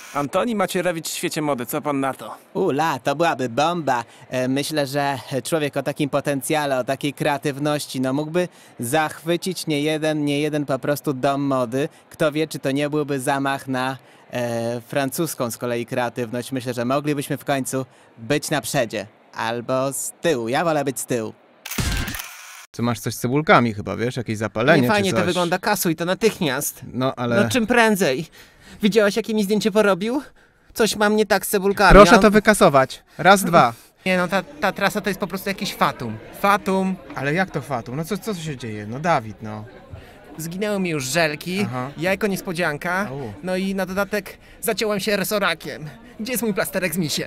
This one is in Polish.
Antoni Macierewicz w świecie mody, co pan na to? To byłaby bomba. Myślę, że człowiek o takim potencjale, o takiej kreatywności, no mógłby zachwycić nie jeden po prostu dom mody. Kto wie, czy to nie byłby zamach na francuską z kolei kreatywność. Myślę, że moglibyśmy w końcu być na przedzie. Albo z tyłu. Ja wolę być z tyłu. Co masz coś z cebulkami chyba, wiesz? Jakieś zapalenie Nie fajnie czy to coś? wygląda, kasuj to natychmiast. No, ale... No czym prędzej. Widziałeś, jakie mi zdjęcie porobił? Coś mam nie tak z cebulkami. Proszę a- to wykasować. Raz, dwa. Nie no, ta trasa to jest po prostu jakiś fatum. Fatum. Ale jak to fatum? No co się dzieje? No Dawid, no. Zginęły mi już żelki, Aha. jajko niespodzianka, Au. no i na dodatek zaciąłem się resorakiem. Gdzie jest mój plasterek z misiem?